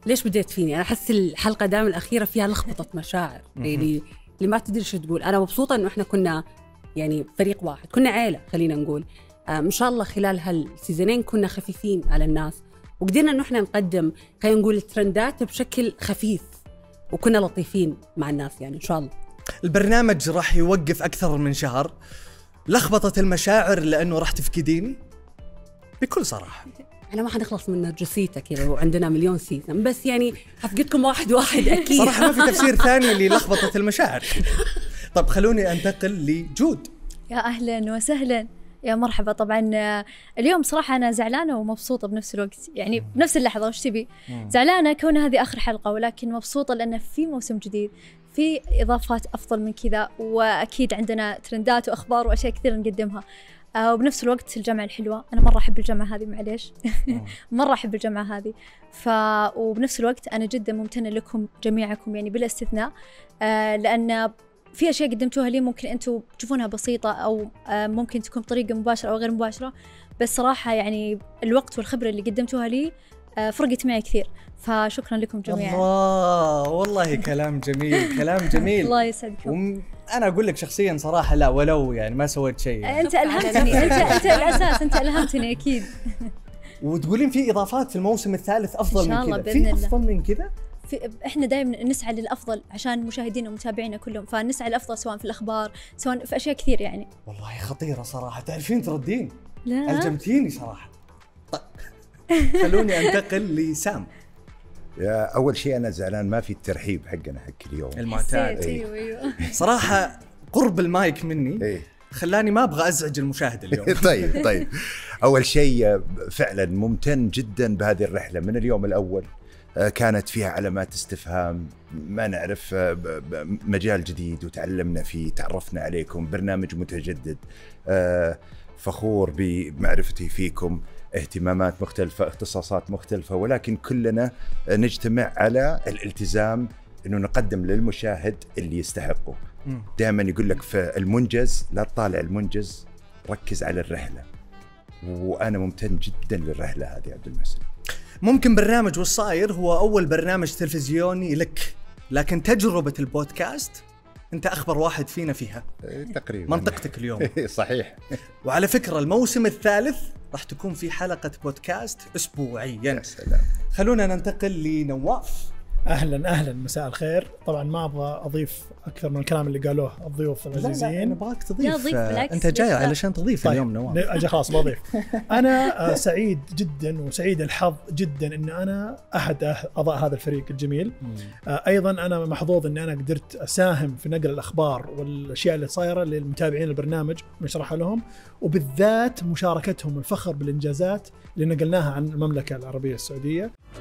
ليش بديت فيني؟ أنا أحس الحلقة دائما الأخيرة فيها لخبطة مشاعر اللي ما تدري شو تقول. أنا مبسوطة إنه إحنا كنا يعني فريق واحد، كنا عائلة خلينا نقول. إن شاء الله خلال هالسيزونين كنا خفيفين على الناس، وقدرنا إنه إحنا نقدم خلينا نقول الترندات بشكل خفيف، وكنا لطيفين مع الناس يعني إن شاء الله. البرنامج راح يوقف أكثر من شهر، لخبطة المشاعر لأنه راح تفقديني بكل صراحة. أنا ما حنخلص من نرجسيتك كذا وعندنا مليون سيزن، بس يعني حفقدكم واحد أكيد. صراحة ما في تفسير ثاني للخبطة المشاعر. طب خلوني أنتقل لجود. يا أهلا وسهلا، يا مرحبا. طبعا اليوم صراحة أنا زعلانة ومبسوطة بنفس الوقت، يعني بنفس اللحظة. وش تبي؟ زعلانة كون هذه آخر حلقة، ولكن مبسوطة لأن في موسم جديد، في إضافات أفضل من كذا، وأكيد عندنا ترندات وأخبار وأشياء كثير نقدمها. وبنفس الوقت الجامعة الحلوة، أنا مرة أحب الجامعة هذه، معليش مرة أحب الجامعة هذه. وبنفس الوقت أنا جدا ممتنة لكم جميعكم يعني بلا استثناء، لأن في أشياء قدمتوها لي ممكن أنتوا تشوفونها بسيطة أو ممكن تكون بطريقة مباشرة أو غير مباشرة، بس صراحة يعني الوقت والخبرة اللي قدمتوها لي فرقت معي كثير، فشكرا لكم جميعا. الله والله كلام جميل، كلام جميل. الله يسعدكم. أنا أقول لك شخصيا صراحة لا، ولو يعني ما سويت شيء يعني. أنت ألهمتني، أنت الأساس، أنت ألهمتني أكيد. وتقولين في إضافات في الموسم الثالث أفضل من كذا؟ في أفضل من كذا؟ إحنا دائما نسعى للأفضل عشان مشاهدينا ومتابعينا كلهم، فنسعى للأفضل سواء في الأخبار سواء في أشياء كثير يعني. والله خطيرة صراحة، تعرفين تردين. لا ألجمتيني صراحة. طيب خلوني أنتقل لسام. يا أول شيء أنا زعلان ما في الترحيب حقنا حق اليوم المعتاد. أيوة. صراحة قرب المايك مني خلاني ما أبغى أزعج المشاهد اليوم. طيب أول شيء فعلا ممتن جدا بهذه الرحلة من اليوم الأول. كانت فيها علامات استفهام، ما نعرف، مجال جديد وتعلمنا فيه، تعرفنا عليكم، برنامج متجدد، فخور بمعرفتي فيكم، اهتمامات مختلفة، اختصاصات مختلفة، ولكن كلنا نجتمع على الالتزام انه نقدم للمشاهد اللي يستحقه. دائما يقول لك في المنجز لا تطالع المنجز، ركز على الرحلة، وانا ممتن جدا للرحلة هذه عبد المحسن. ممكن برنامج والصاير هو أول برنامج تلفزيوني لك، لكن تجربة البودكاست أنت أخبر واحد فينا فيها تقريبا. منطقتك اليوم. صحيح. وعلى فكرة الموسم الثالث راح تكون في حلقة بودكاست أسبوعيا. سلام. خلونا ننتقل لنواف. أهلا مساء الخير. طبعا ما أبغى أضيف أكثر من الكلام اللي قالوه الضيوف العزيزين. لا أنا أبغاك تضيف. لا ضيف بالعكس. أنت جاي علشان تضيف. طيب. اليوم نواف. أجي خلاص بضيف. أنا سعيد جدا وسعيد الحظ جدا إن أنا أحد أعضاء هذا الفريق الجميل. أيضا أنا محظوظ إن أنا قدرت أساهم في نقل الأخبار والأشياء اللي صايرة للمتابعين البرنامج ونشرحها لهم، وبالذات مشاركتهم الفخر بالإنجازات اللي نقلناها عن المملكة العربية السعودية.